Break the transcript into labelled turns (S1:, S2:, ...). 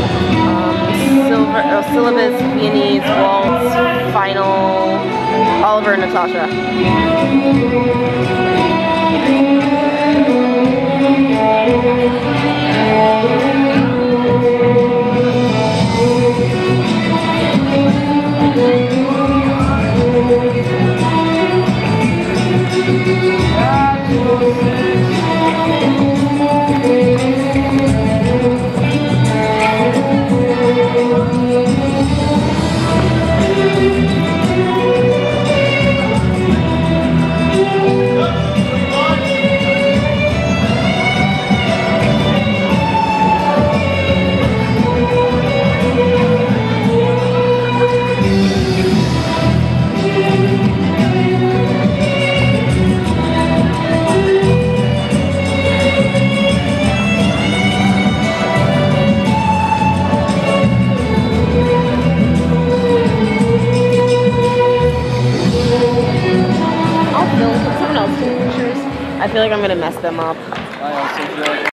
S1: Syllabus, Viennese, Waltz, Final, Oliver and Natasha. I feel like I'm gonna mess them up.